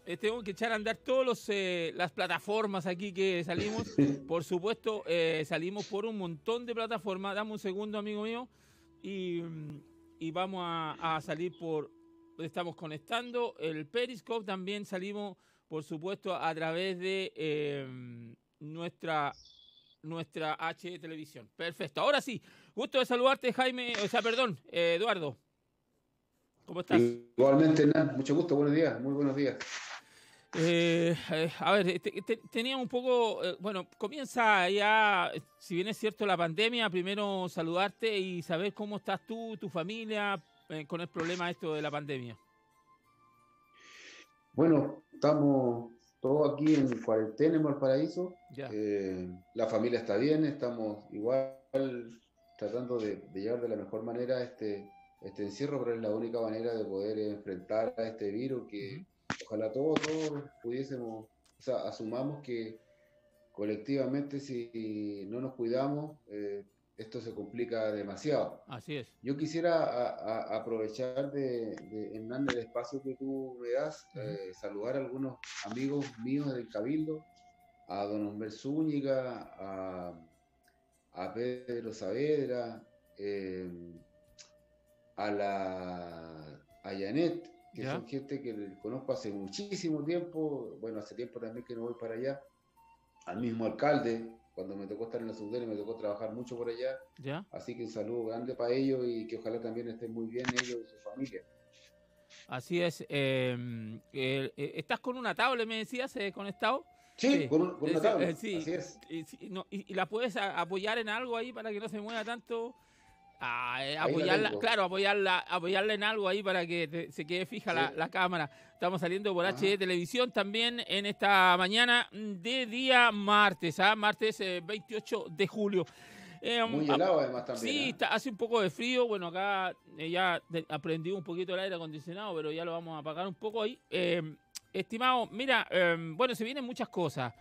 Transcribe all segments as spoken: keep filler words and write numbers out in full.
eh, tengo que echar a andar todas los eh, las plataformas aquí que salimos. Por supuesto, eh, salimos por un montón de plataformas. Dame un segundo, amigo mío. Y, y vamos a, a salir por... Estamos conectando el Periscope. También salimos, por supuesto, a través de eh, nuestra... nuestra H D Televisión. Perfecto. Ahora sí, gusto de saludarte, Jaime, o sea, perdón, eh, Eduardo. ¿Cómo estás? Igualmente, Hernán, mucho gusto, buenos días, muy buenos días. Eh, eh, a ver, te, te, tenía un poco, eh, bueno, comienza ya, si bien es cierto la pandemia, primero saludarte y saber cómo estás tú, tu familia, eh, con el problema esto de la pandemia. Bueno, estamos todos aquí en cuarentena en Valparaíso. Ya. Eh, la familia está bien, estamos igual tratando de, de llevar de la mejor manera este, este encierro, pero es la única manera de poder enfrentar a este virus que Uh-huh. ojalá todos, todos pudiésemos, o sea, asumamos que colectivamente si no nos cuidamos, eh, esto se complica demasiado. Así es. Yo quisiera a, a, aprovechar de, de Hernán, el espacio que tú me das, Uh-huh. eh, saludar a algunos amigos míos del Cabildo, a don Humber Zúñiga, a, a Pedro Saavedra, eh, a la a Janet, que Ya. son gente que conozco hace muchísimo tiempo, bueno, hace tiempo también que no voy para allá, al mismo alcalde, cuando me tocó estar en la Subdere me tocó trabajar mucho por allá, Ya. así que un saludo grande para ellos y que ojalá también estén muy bien ellos y su familia. Así es. Eh, eh, eh, ¿Estás con una tablet, me decías, eh, conectado? Sí, Sí, con, un, con eh, una sí, eh, tablet, sí. así es. Y, sí, no, y, y la puedes a- apoyar en algo ahí para que no se mueva tanto. Ah, eh, Ahí la apoyarla, tengo. claro, apoyarla, apoyarla en algo ahí para que te- se quede fija Sí. la, la cámara. Estamos saliendo por H D Ajá. Televisión también en esta mañana de día martes, ¿ah? Martes eh, veintiocho de julio. Eh, um, Muy ah, helado además también, sí, ¿eh? está, hace un poco de frío. Bueno, acá eh, ya de- aprendí un poquito el aire acondicionado, pero ya lo vamos a apagar un poco ahí. Eh, estimado, mira, eh, bueno, se vienen muchas cosas.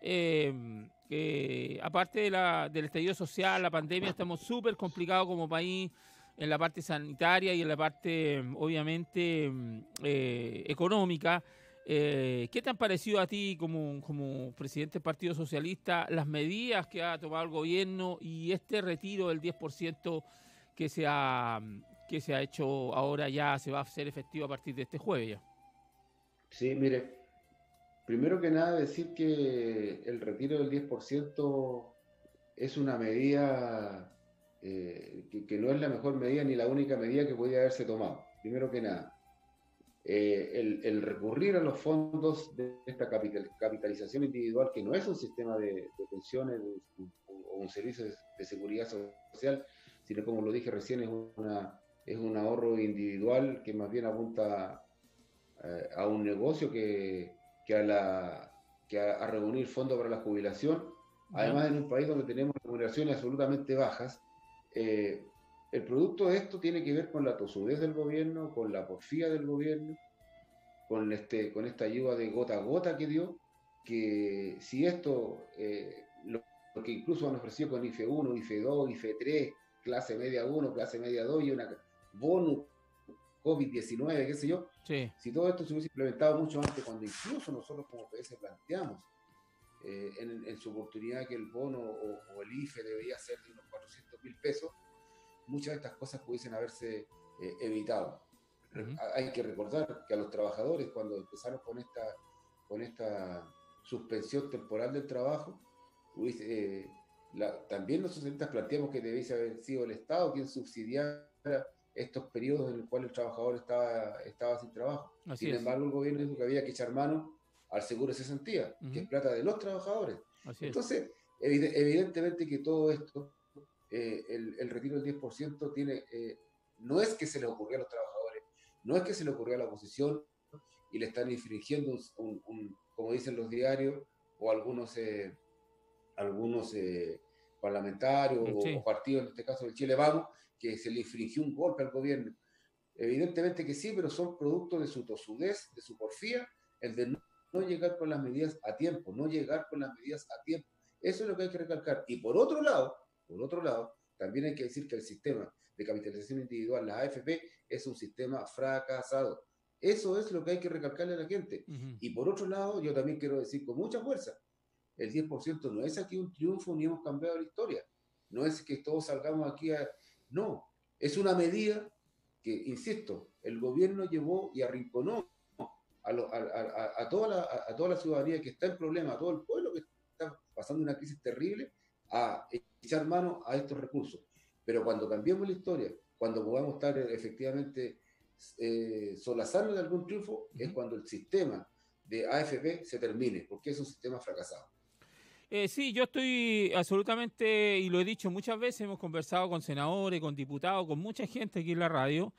Eh, que aparte de la, del estallido social, la pandemia, estamos súper complicados como país en la parte sanitaria y en la parte, obviamente, eh, económica. Eh, ¿Qué te han parecido a ti como, como presidente del Partido Socialista las medidas que ha tomado el gobierno y este retiro del diez por ciento que se ha, que se ha hecho ahora ya se va a hacer efectivo a partir de este jueves ya? Sí, mire, primero que nada decir que el retiro del diez por ciento es una medida eh, que, que no es la mejor medida ni la única medida que podía haberse tomado. Primero que nada. Eh, el, el, recurrir a los fondos de esta capital, capitalización individual, que no es un sistema de, de pensiones o un, un, servicio de, de, seguridad social, sino como lo dije recién, es, una, es un ahorro individual que más bien apunta eh, a un negocio que, que, a, la, que a, a reunir fondos para la jubilación. ¿Ya? Además, en un país donde tenemos remuneraciones absolutamente bajas, eh, el producto de esto tiene que ver con la tosudez del gobierno, con la porfía del gobierno, con, este, con esta ayuda de gota a gota que dio, que si esto, eh, lo, lo, que incluso han ofrecido con I F E uno, I F E dos, I F E tres, clase media uno, clase media dos y una bonus COVID diecinueve, qué sé yo, Sí. si todo esto se hubiese implementado mucho antes, cuando incluso nosotros como P S planteamos eh, en, en, su oportunidad que el bono o, o el I F E debería ser de unos cuatrocientos mil pesos, muchas de estas cosas pudiesen haberse eh, evitado. Uh-huh. Hay que recordar que a los trabajadores, cuando empezaron con esta, con esta suspensión temporal del trabajo, hubiese, eh, la, también los socialistas planteamos que debiese haber sido el Estado quien subsidiara estos periodos en los cuales el trabajador estaba, estaba sin trabajo. Así sin es. embargo, el gobierno dijo que había que echar mano al seguro de cesantía, uh-huh. que es plata de los trabajadores. Así Entonces, evid- evidentemente que todo esto, eh, el, el retiro del diez por ciento tiene, eh, no es que se le ocurrió a los trabajadores, no es que se le ocurrió a la oposición y le están infringiendo un, un, un como dicen los diarios o algunos eh, algunos eh, parlamentarios sí. o, o partidos, en este caso del Chile Vamos, que se le infringió un golpe al gobierno. Evidentemente que sí, pero son producto de su tosudez, de su porfía, el de no, no llegar con las medidas a tiempo, no llegar con las medidas a tiempo. Eso es lo que hay que recalcar. Y por otro lado, por otro lado, también hay que decir que el sistema de capitalización individual, la A F P, es un sistema fracasado. Eso es lo que hay que recalcarle a la gente. Uh-huh. Y por otro lado, yo también quiero decir con mucha fuerza, el diez por ciento no es aquí un triunfo ni hemos cambiado la historia. No es que todos salgamos aquí a... No, es una medida que, insisto, el gobierno llevó y arrinconó a, lo, a, a, a, toda la, a, a toda la ciudadanía que está en problema, a todo el pueblo que está pasando una crisis terrible, a echar mano a estos recursos. Pero cuando cambiemos la historia, cuando podamos estar efectivamente eh, solazando de algún triunfo, uh-huh. es cuando el sistema de A F P se termine, porque es un sistema fracasado. Eh, sí, yo estoy absolutamente, y lo he dicho muchas veces, hemos conversado con senadores, con diputados, con mucha gente aquí en la radio,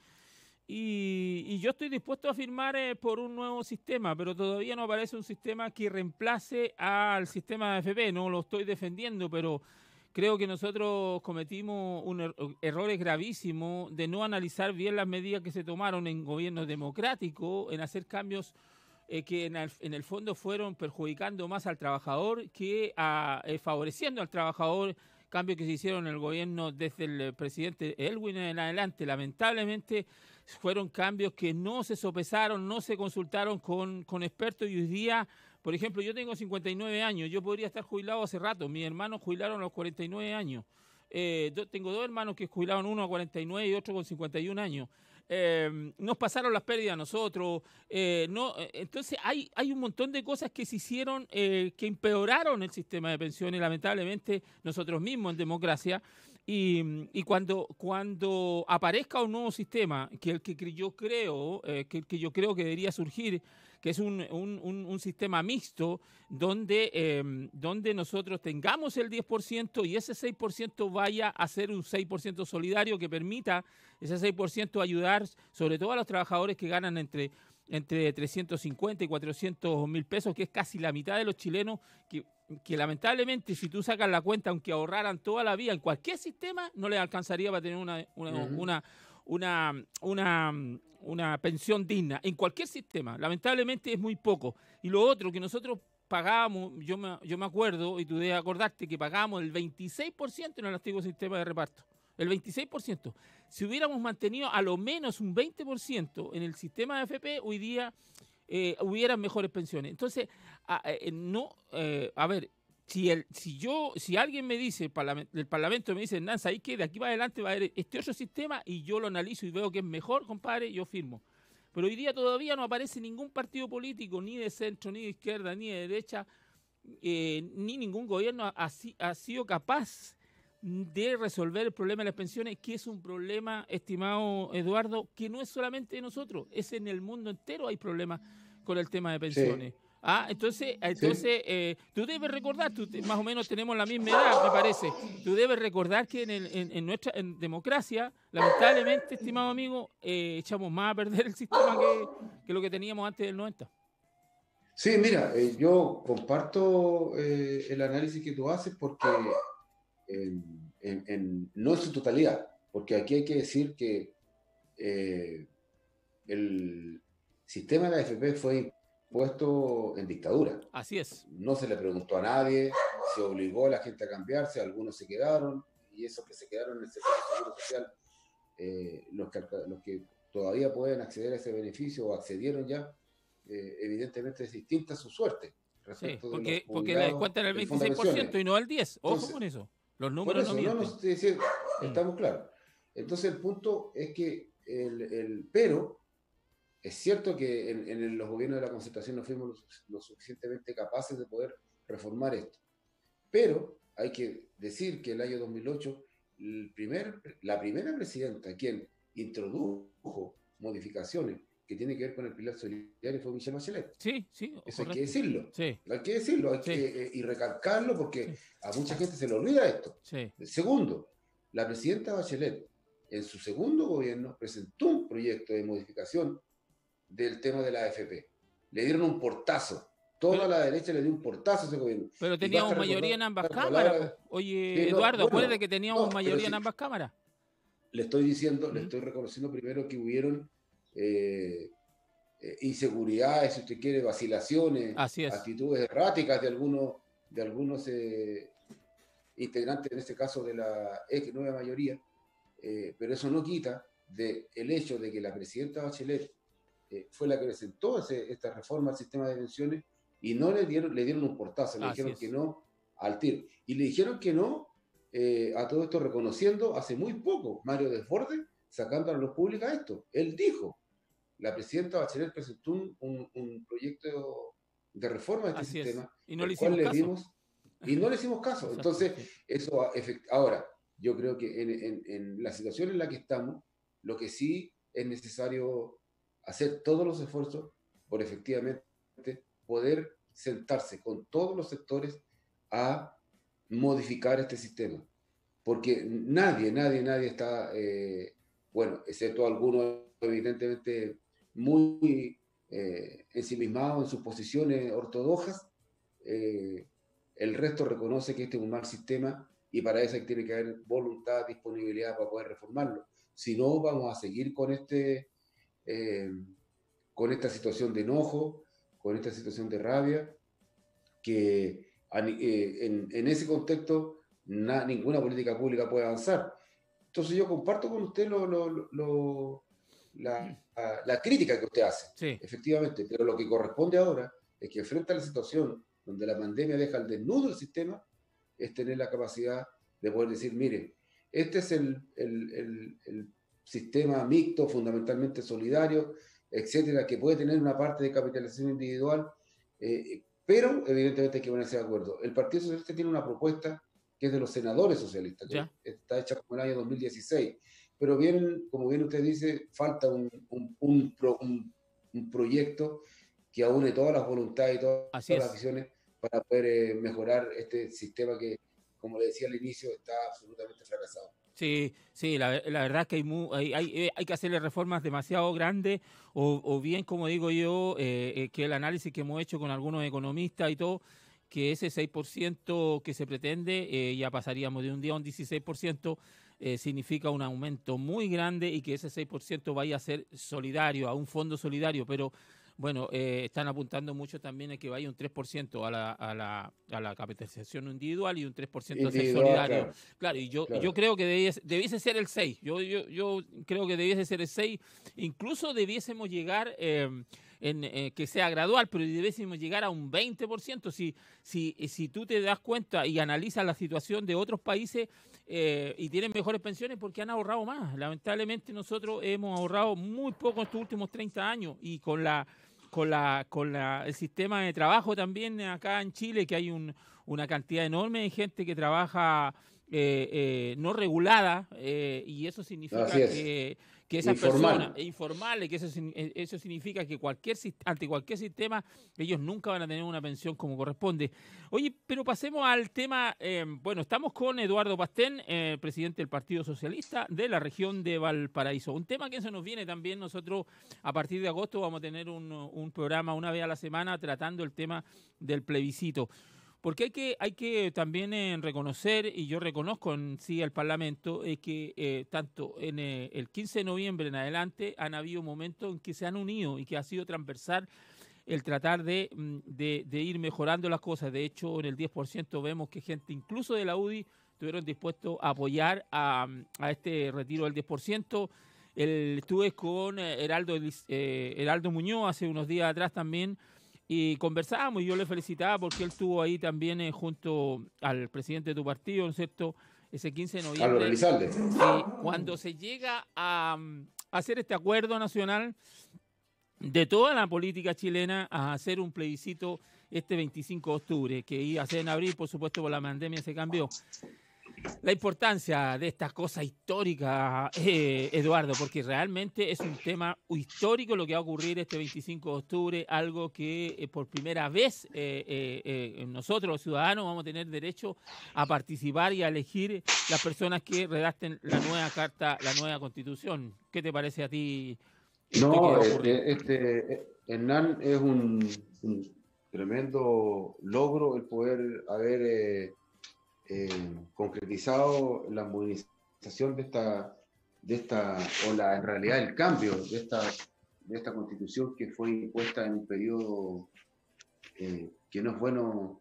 y, y yo estoy dispuesto a firmar eh, por un nuevo sistema, pero todavía no aparece un sistema que reemplace al sistema de A F P, no lo estoy defendiendo, pero creo que nosotros cometimos un er- errores gravísimos de no analizar bien las medidas que se tomaron en gobiernos democráticos, en hacer cambios Eh, que en el, en el fondo fueron perjudicando más al trabajador que a, eh, favoreciendo al trabajador, cambios que se hicieron en el gobierno desde el presidente Elwin en adelante. Lamentablemente fueron cambios que no se sopesaron, no se consultaron con, con expertos, y hoy día, por ejemplo, yo tengo cincuenta y nueve años, yo podría estar jubilado hace rato, mis hermanos jubilaron a los cuarenta y nueve años. Eh, do, tengo dos hermanos que jubilaron, uno a cuarenta y nueve y otro con cincuenta y un años. Eh, nos pasaron las pérdidas a nosotros, eh, no, entonces hay, hay un montón de cosas que se hicieron eh, que empeoraron el sistema de pensiones, lamentablemente nosotros mismos en democracia, y, y cuando, cuando aparezca un nuevo sistema, que el que yo creo, eh, que, que yo creo que debería surgir, que es un, un, un, un sistema mixto, donde, eh, donde nosotros tengamos el diez por ciento y ese seis por ciento vaya a ser un seis por ciento solidario que permita ese seis por ciento ayudar sobre todo a los trabajadores que ganan entre, entre trescientos cincuenta y cuatrocientos mil pesos, que es casi la mitad de los chilenos, que, que lamentablemente si tú sacas la cuenta, aunque ahorraran toda la vida en cualquier sistema, no les alcanzaría para tener una, una, uh-huh. una, una, una, una pensión digna, en cualquier sistema. Lamentablemente es muy poco. Y lo otro, que nosotros pagábamos, yo me, yo me acuerdo, y tú debes acordarte, que pagábamos el veintiséis por ciento en el antiguo sistema de reparto. El veintiséis por ciento. Si hubiéramos mantenido a lo menos un veinte por ciento en el sistema de A F P, hoy día eh, hubieran mejores pensiones. Entonces, a, eh, no, eh, a ver, si, el, si yo, si alguien me dice, el Parlamento, el Parlamento me dice, Nanza, ahí que de aquí para adelante va a haber este otro sistema, y yo lo analizo y veo que es mejor, compadre, yo firmo. Pero hoy día todavía no aparece ningún partido político, ni de centro, ni de izquierda, ni de derecha, eh, ni ningún gobierno ha, ha, ha sido capaz de resolver el problema de las pensiones, que es un problema, estimado Eduardo, que no es solamente de nosotros, es en el mundo entero hay problemas con el tema de pensiones. Sí. Ah, entonces, entonces sí. eh, tú debes recordar, tú te, más o menos tenemos la misma edad, me parece, tú debes recordar que en, el, en, en nuestra en democracia, lamentablemente, estimado amigo, eh, echamos más a perder el sistema que, que lo que teníamos antes del noventa. Sí, mira, eh, yo comparto eh, el análisis que tú haces porque En, en, en, no en su totalidad, porque aquí hay que decir que eh, el sistema de la A F P fue impuesto en dictadura. Así es. No se le preguntó a nadie, se obligó a la gente a cambiarse, algunos se quedaron, y esos que se quedaron en el seguro social, eh, los, que, los que todavía pueden acceder a ese beneficio o accedieron ya, eh, evidentemente es distinta su suerte. Sí, porque, porque le descuentan el veintiséis por ciento y no el diez por ciento. Ojo con eso. Los números eso, no mienten. No, no, es decir, estamos mm. claros. Entonces el punto es que el, el pero es cierto que en, en los gobiernos de la concertación no fuimos lo, lo suficientemente capaces de poder reformar esto. Pero hay que decir que el año dos mil ocho el primer, la primera presidenta quien introdujo modificaciones que tienen que ver con el pilar solidario fue Michelle Bachelet. Sí, sí. Eso hay que decirlo. Sí. Hay que decirlo hay sí. que, eh, y recalcarlo porque sí. a mucha gente se le olvida esto. Sí. Segundo, la presidenta Bachelet en su segundo gobierno presentó un proyecto de modificación del tema de la A F P. Le dieron un portazo. Toda pero, la derecha le dio un portazo a ese gobierno. Pero teníamos mayoría en ambas cámaras. Palabra... Oye, sí, no, Eduardo, bueno, acuérdate que teníamos no, mayoría en ambas cámaras. Le estoy diciendo, uh-huh. le estoy reconociendo primero que hubieron eh, eh, inseguridades, si usted quiere, vacilaciones, actitudes erráticas de algunos, de algunos eh, integrantes, en este caso de la ex nueva mayoría, eh, pero eso no quita de el hecho de que la presidenta Bachelet eh, fue la que presentó ese, esta reforma al sistema de pensiones y no le dieron, le dieron un portazo, le Así dijeron es. que no al tiro. Y le dijeron que no eh, a todo esto reconociendo hace muy poco Mario Desbordes sacando a la luz pública esto. Él dijo, la presidenta Bachelet presentó un, un, un proyecto de reforma de este Así es. sistema, Y no le el cual hicimos le caso. dimos y no le hicimos caso. Exacto, Entonces, sí. eso ahora, yo creo que en, en, en la situación en la que estamos, lo que sí es necesario hacer todos los esfuerzos por efectivamente poder sentarse con todos los sectores a modificar este sistema. Porque nadie, nadie, nadie está, eh, bueno, excepto algunos evidentemente muy eh, ensimismados en sus posiciones ortodoxas, eh, el resto reconoce que este es un mal sistema y para eso tiene que haber voluntad, disponibilidad para poder reformarlo. Si no, vamos a seguir con, este, eh, con esta situación de enojo, con esta situación de rabia, que eh, en, en, ese contexto na, ninguna política pública puede avanzar. Entonces yo comparto con usted lo, lo, lo, la, la crítica que usted hace, sí. efectivamente, pero lo que corresponde ahora es que frente a la situación donde la pandemia deja al desnudo el sistema, es tener la capacidad de poder decir, mire, este es el, el, el, el sistema mixto, fundamentalmente solidario, etcétera, que puede tener una parte de capitalización individual, eh, pero evidentemente hay que ponerse de acuerdo. El Partido Socialista tiene una propuesta que es de los senadores socialistas, que ¿Ya? está hecha como el año dos mil dieciséis, pero bien, como bien usted dice, falta un, un, un, un, un proyecto que aúne todas las voluntades y todas, Así todas las es. visiones para poder eh, mejorar este sistema que, como le decía al inicio, está absolutamente fracasado. Sí, sí, la, la verdad es que hay, mu- hay, hay, hay que hacerle reformas demasiado grandes o, o bien, como digo yo, eh, eh, que el análisis que hemos hecho con algunos economistas y todo, que ese seis por ciento que se pretende, eh, ya pasaríamos de un día a un dieciséis por ciento, eh, significa un aumento muy grande y que ese seis por ciento vaya a ser solidario, a un fondo solidario, pero bueno, eh, están apuntando mucho también a que vaya un tres por ciento a la, a la, a la capitalización individual y un tres por ciento a ser Individual, solidario. claro. Claro, y yo, yo claro. creo que debiese, debiese ser el seis. Yo, yo, yo creo que debiese ser el seis. Incluso debiésemos llegar, eh, en, eh, que sea gradual, pero debiésemos llegar a un veinte por ciento. Si, si, si tú te das cuenta y analizas la situación de otros países eh, y tienen mejores pensiones porque han ahorrado más. Lamentablemente nosotros hemos ahorrado muy poco en estos últimos treinta años y con la con la con la, el sistema de trabajo también acá en Chile, que hay un, una cantidad enorme de gente que trabaja eh, eh, no regulada, eh, y eso significa Así es. que, que esas personas, Informal. informales, que eso, eso significa que cualquier ante cualquier sistema ellos nunca van a tener una pensión como corresponde. Oye, pero pasemos al tema, eh, bueno, estamos con Eduardo Pastén, eh, presidente del Partido Socialista de la región de Valparaíso. Un tema que se nos viene también nosotros a partir de agosto vamos a tener un, un programa una vez a la semana tratando el tema del plebiscito. Porque hay que, hay que también eh, reconocer, y yo reconozco en sí al Parlamento, eh, que eh, tanto en eh, el quince de noviembre en adelante han habido momentos en que se han unido y que ha sido transversal el tratar de, de, de ir mejorando las cosas. De hecho, en el diez por ciento vemos que gente incluso de la U D I estuvieron dispuestos a apoyar a, a este retiro del diez por ciento. El, estuve con Heraldo, eh, Heraldo Muñoz hace unos días atrás también, y conversábamos y yo le felicitaba porque él estuvo ahí también eh, junto al presidente de tu partido, ¿no es cierto? Ese quince de Carlos noviembre. Elizalde. Sí, cuando se llega a, a hacer este acuerdo nacional de toda la política chilena a hacer un plebiscito este veinticinco de octubre, que iba a ser en abril, por supuesto por la pandemia se cambió. La importancia de estas cosas históricas, eh, Eduardo, porque realmente es un tema histórico lo que va a ocurrir este veinticinco de octubre, algo que eh, por primera vez eh, eh, eh, nosotros los ciudadanos vamos a tener derecho a participar y a elegir las personas que redacten la nueva carta, la nueva constitución. ¿Qué te parece a ti esto No, que va a ocurrir? este, este Hernán, es un, un tremendo logro el poder haber eh, eh, concretizado la movilización de esta, de esta, o la, en realidad el cambio de esta, de esta constitución que fue impuesta en un periodo eh, que no es bueno,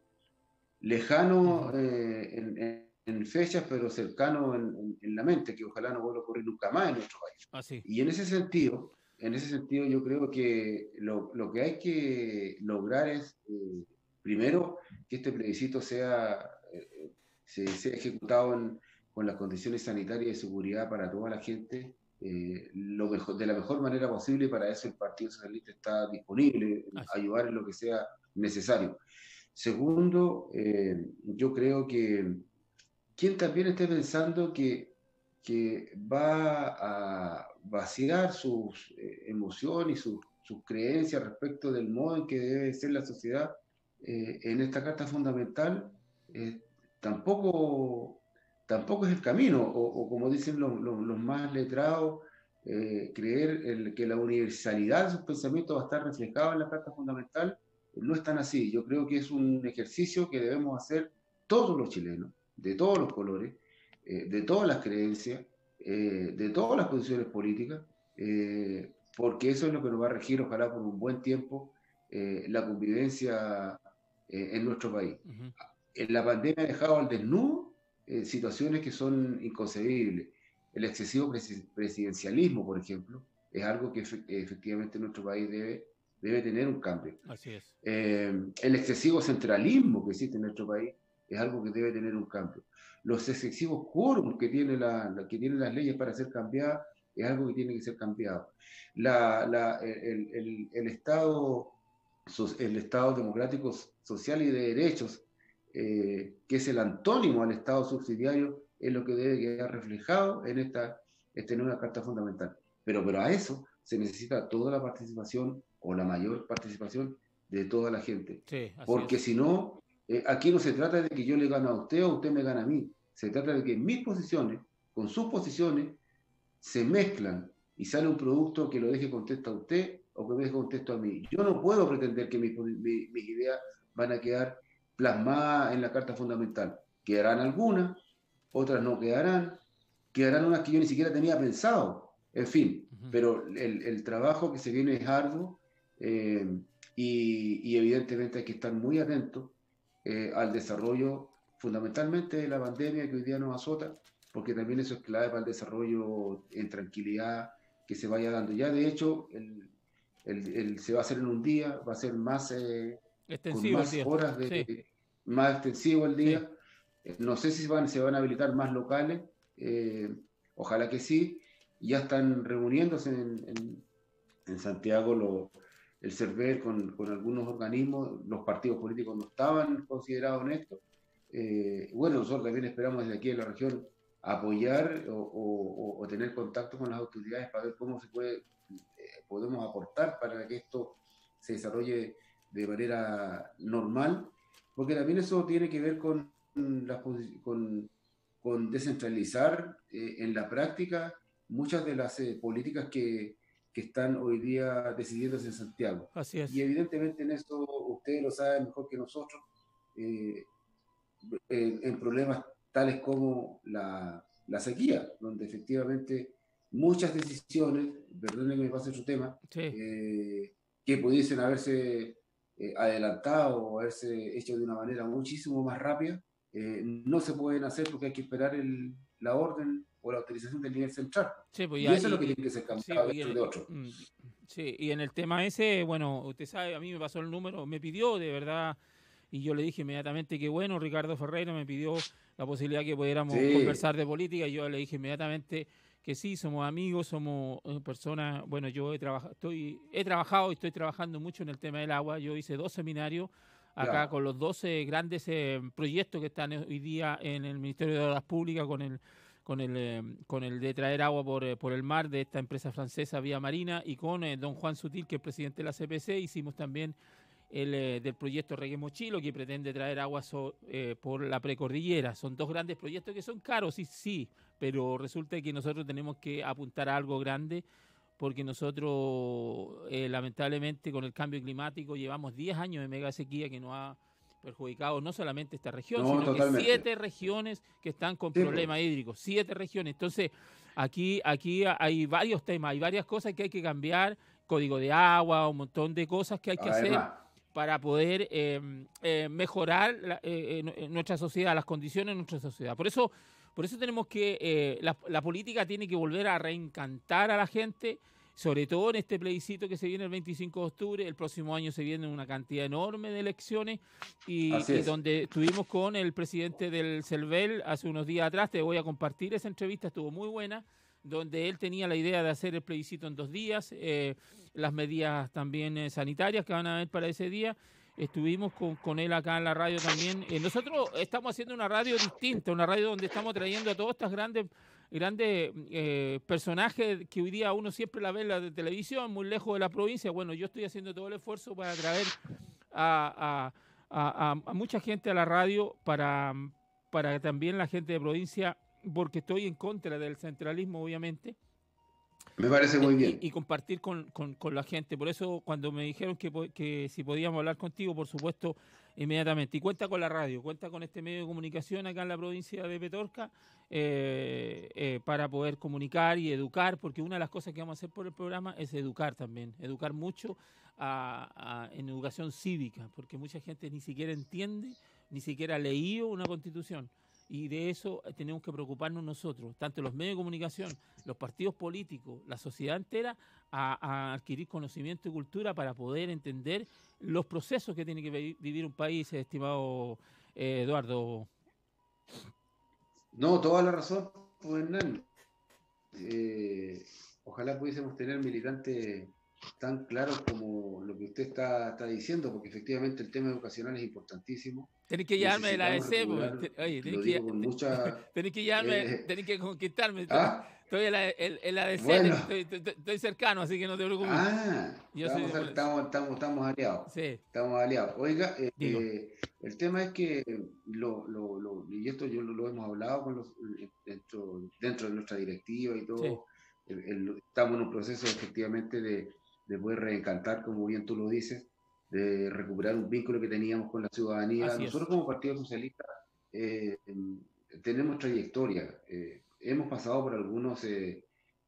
lejano eh, en, en, en, fechas, pero cercano en, en, en, la mente, que ojalá no vuelva a ocurrir nunca más en nuestro país. Ah, sí. Y en ese sentido, en ese sentido yo creo que lo, lo que hay que lograr es, eh, primero, que este plebiscito sea, eh, se, sea ejecutado en, con las condiciones sanitarias y de seguridad para toda la gente, eh, lo mejor, de la mejor manera posible, y para eso el Partido Socialista está disponible, en Así. ayudar en lo que sea necesario. Segundo, eh, yo creo que quien también esté pensando que, que va a vaciar sus eh, emociones y sus, sus creencias respecto del modo en que debe ser la sociedad eh, en esta carta fundamental, eh, tampoco, tampoco es el camino, o, o como dicen los, los, los más letrados, eh, creer el, que la universalidad de sus pensamientos va a estar reflejada en la carta fundamental, no es tan así. Yo creo que es un ejercicio que debemos hacer todos los chilenos, de todos los colores, eh, de todas las creencias, eh, de todas las posiciones políticas, eh, porque eso es lo que nos va a regir, ojalá por un buen tiempo, eh, la convivencia eh, en nuestro país. Uh-huh. En la pandemia ha dejado al desnudo eh, situaciones que son inconcebibles. El excesivo presidencialismo, por ejemplo, es algo que efectivamente nuestro país debe, debe tener un cambio. Así es. Eh, el excesivo centralismo que existe en nuestro país es algo que debe tener un cambio. Los excesivos quórums que, tiene la, la, que tienen las leyes para ser cambiadas es algo que tiene que ser cambiado. La, la, el, el, el, Estado, el Estado democrático, social y de derechos, eh, que es el antónimo al Estado subsidiario, es lo que debe quedar reflejado en esta, esta nueva Carta Fundamental. Pero, pero a eso se necesita toda la participación o la mayor participación de toda la gente. Sí, porque si no, eh, aquí no se trata de que yo le gane a usted o usted me gane a mí. Se trata de que mis posiciones, con sus posiciones, se mezclan y sale un producto que lo deje contexto a usted o que me deje contexto a mí. Yo no puedo pretender que mis, mis, mis ideas van a quedar plasmadas en la Carta Fundamental. Quedarán algunas, otras no quedarán, quedarán unas que yo ni siquiera tenía pensado. En fin, uh-huh. Pero el, el trabajo que se viene es arduo, eh, y, y evidentemente hay que estar muy atentos eh, al desarrollo fundamentalmente de la pandemia que hoy día nos azota, porque también eso es clave para el desarrollo en tranquilidad que se vaya dando. Ya de hecho el, el, el, se va a hacer en un día, va a ser más eh, con más horas de, sí. más extensivo el día. Sí. No sé si van, se van a habilitar más locales, eh, ojalá que sí. Ya están reuniéndose en, en, en Santiago los el CERVEL con, con algunos organismos. Los partidos políticos no estaban considerados en esto. Eh, bueno, nosotros también esperamos desde aquí en la región apoyar o, o, o tener contacto con las autoridades para ver cómo se puede, eh, podemos aportar para que esto se desarrolle de manera normal, porque también eso tiene que ver con, la, con, con descentralizar eh, en la práctica muchas de las eh, políticas que que están hoy día decidiéndose en Santiago. Así es. Y evidentemente en eso ustedes lo saben mejor que nosotros, eh, en, en problemas tales como la, la sequía, donde efectivamente muchas decisiones, perdónenme que me pase otro tema, sí. eh, que pudiesen haberse eh, adelantado o haberse hecho de una manera muchísimo más rápida, eh, no se pueden hacer porque hay que esperar el, la orden o la autorización del nivel central. Sí, pues y ya, eso y, es lo que tiene que ser cambiado sí, dentro el, de otro. Sí, y en el tema ese, bueno, usted sabe, a mí me pasó el número, me pidió de verdad, y yo le dije inmediatamente que bueno, Ricardo Ferreira me pidió la posibilidad que pudiéramos sí. conversar de política, y yo le dije inmediatamente que sí, somos amigos, somos personas, bueno, yo he trabajado, estoy, he trabajado y estoy trabajando mucho en el tema del agua. Yo hice dos seminarios acá claro. con los doce grandes eh, proyectos que están hoy día en el Ministerio de Obras Públicas con el con el eh, con el de traer agua por, eh, por el mar de esta empresa francesa Vía Marina, y con eh, don Juan Sutil, que es presidente de la C P C. Hicimos también el eh, del proyecto Reggae Mochilo, que pretende traer agua so, eh, por la precordillera. Son dos grandes proyectos que son caros, sí, sí, pero resulta que nosotros tenemos que apuntar a algo grande, porque nosotros eh, lamentablemente con el cambio climático llevamos diez años de mega sequía que nos ha perjudicado no solamente esta región, no, sino totalmente. que siete regiones que están con sí, problemas pues. hídricos, siete regiones. Entonces, aquí, aquí hay varios temas, hay varias cosas que hay que cambiar, código de agua, un montón de cosas que hay que Además. hacer para poder eh, eh, mejorar la, eh, en nuestra sociedad, las condiciones de nuestra sociedad. Por eso, por eso tenemos que, eh, la, la política tiene que volver a reencantar a la gente. sobre todo en este plebiscito que se viene el veinticinco de octubre. El próximo año se viene una cantidad enorme de elecciones y, y donde estuvimos con el presidente del CERVEL hace unos días atrás. Te voy a compartir esa entrevista, estuvo muy buena, donde él tenía la idea de hacer el plebiscito en dos días, eh, las medidas también eh, sanitarias que van a haber para ese día. Estuvimos con, con él acá en la radio también. Eh, nosotros estamos haciendo una radio distinta, una radio donde estamos trayendo a todos estos grandes, grandes eh, personajes que hoy día uno siempre la ve en la de televisión, muy lejos de la provincia. Bueno, yo estoy haciendo todo el esfuerzo para traer a, a, a, a, a mucha gente a la radio, para, para también la gente de provincia, porque estoy en contra del centralismo, obviamente. Me parece muy bien. Y, y compartir con, con, con la gente. Por eso, cuando me dijeron que, que si podíamos hablar contigo, por supuesto, inmediatamente. Y cuenta con la radio, cuenta con este medio de comunicación acá en la provincia de Petorca, eh, eh, para poder comunicar y educar, porque una de las cosas que vamos a hacer por el programa es educar también. Educar mucho a, a, en educación cívica, porque mucha gente ni siquiera entiende, ni siquiera ha leído una constitución. Y de eso tenemos que preocuparnos nosotros, tanto los medios de comunicación, los partidos políticos, la sociedad entera, a, a adquirir conocimiento y cultura para poder entender los procesos que tiene que vivir un país, estimado eh, Eduardo. No, toda la razón, pues, Hernán. Eh, ojalá pudiésemos tener militantes tan claros como lo que usted está, está diciendo, porque efectivamente el tema educacional es importantísimo. Tenés que llevarme de la A D C, pues. Oye, tenés que, mucha, tenés que llevarme, eh, tenés que conquistarme. ¿Ah? Estoy en la, en, en la A D C, bueno. estoy, estoy, estoy cercano, así que no te preocupes. Ah, Yo estamos, soy estamos, estamos, estamos aliados. Sí. Estamos aliados. Oiga, eh, eh, el tema es que, lo, lo, lo, y esto yo lo, lo hemos hablado con los, dentro, dentro de nuestra directiva y todo, sí. el, el, estamos en un proceso efectivamente de, de poder reencantar, como bien tú lo dices, de recuperar un vínculo que teníamos con la ciudadanía. Así Nosotros es. Como Partido Socialista eh, tenemos trayectoria, eh, hemos pasado por algunos eh,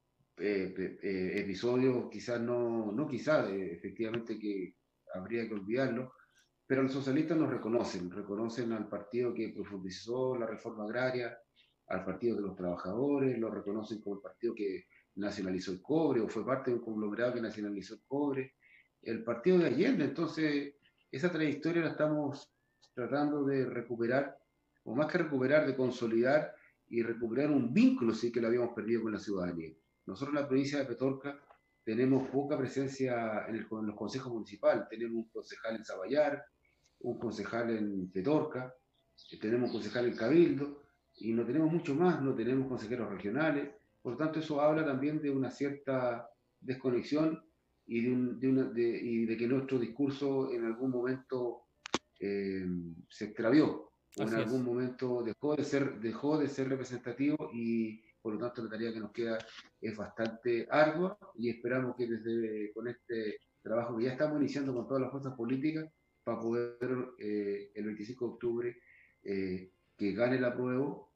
eh, eh, episodios, quizás no, no quizás, eh, efectivamente que habría que olvidarlo, pero los socialistas nos reconocen, reconocen al partido que profundizó la reforma agraria, al partido de los trabajadores, lo reconocen como el partido que nacionalizó el cobre, o fue parte de un conglomerado que nacionalizó el cobre, el partido de Allende. Entonces, esa trayectoria la estamos tratando de recuperar, o más que recuperar, de consolidar y recuperar un vínculo, sí, que lo habíamos perdido con la ciudadanía. Nosotros en la provincia de Petorca tenemos poca presencia en, el, en los consejos municipales. Tenemos un concejal en Zaballar, un concejal en Petorca, tenemos un concejal en Cabildo, y no tenemos mucho más, no tenemos consejeros regionales. Por lo tanto, eso habla también de una cierta desconexión y de, un, de, una, de, y de que nuestro discurso en algún momento eh, se extravió, o en algún es. momento dejó de, ser, dejó de ser representativo, y por lo tanto la tarea que nos queda es bastante ardua, y esperamos que desde con este trabajo que ya estamos iniciando con todas las fuerzas políticas, para poder eh, el veinticinco de octubre eh, que gane el apruebo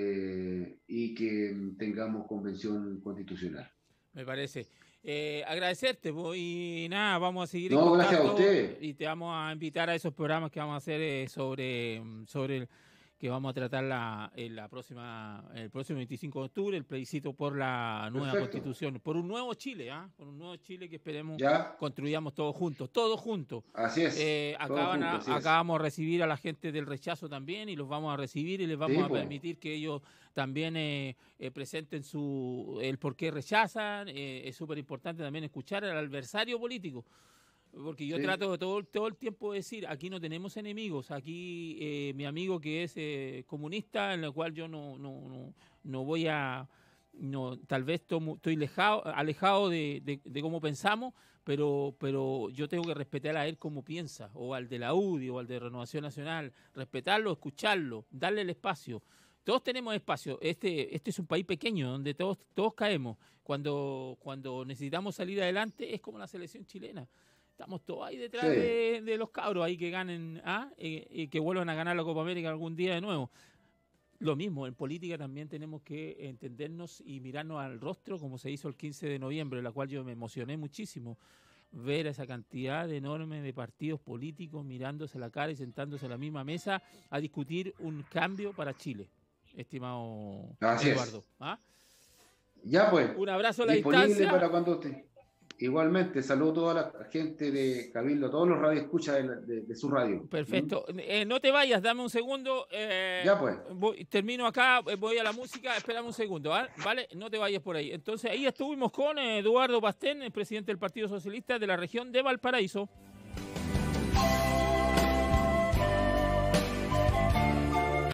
eh, y que tengamos convención constitucional. Me parece. Eh, agradecerte, y nada, vamos a seguir no, en contacto, gracias a usted. Y te vamos a invitar a esos programas que vamos a hacer eh, sobre, sobre el, que vamos a tratar la, en la próxima, el próximo veinticinco de octubre, el plebiscito por la nueva Perfecto. Constitución, por un nuevo Chile, ¿ah? ¿eh? Por un nuevo Chile que esperemos ¿Ya? Construyamos todos juntos, todos juntos. Así es. Eh, acá, van a, juntos, acá es. Vamos a recibir a la gente del rechazo también, y los vamos a recibir y les vamos sí, a permitir pues. Que ellos también eh, eh, presenten su el por qué rechazan. Eh, es súper importante también escuchar al adversario político. Porque yo sí. trato de todo, todo el tiempo de decir, aquí no tenemos enemigos, aquí eh, mi amigo que es eh, comunista, en el cual yo no, no, no, no voy a, no, tal vez tomo, estoy lejado, alejado de, de, de cómo pensamos, pero, pero yo tengo que respetar a él como piensa, o al de la U D I, o al de Renovación Nacional, respetarlo, escucharlo, darle el espacio. Todos tenemos espacio. Este, este es un país pequeño donde todos, todos caemos. Cuando, cuando necesitamos salir adelante es como la selección chilena. Estamos todos ahí detrás sí. de, de los cabros ahí que ganen ¿ah? y, y que vuelvan a ganar la Copa América algún día de nuevo. Lo mismo, en política también tenemos que entendernos y mirarnos al rostro, como se hizo el quince de noviembre, en la cual yo me emocioné muchísimo. Ver esa cantidad enorme de partidos políticos mirándose la cara y sentándose a la misma mesa a discutir un cambio para Chile, estimado Así Eduardo. ¿Ah? Ya pues. Un abrazo a la distancia. Para cuando usted. Igualmente, saludo a toda la gente de Cabildo, a todos los radioescuchas de, de, de su radio. Perfecto. ¿Mm? Eh, no te vayas, dame un segundo. Eh, ya pues. Voy, termino acá, voy a la música, espérame un segundo, ¿vale? ¿vale? No te vayas por ahí. Entonces ahí estuvimos con Eduardo Pastén, el presidente del Partido Socialista de la región de Valparaíso.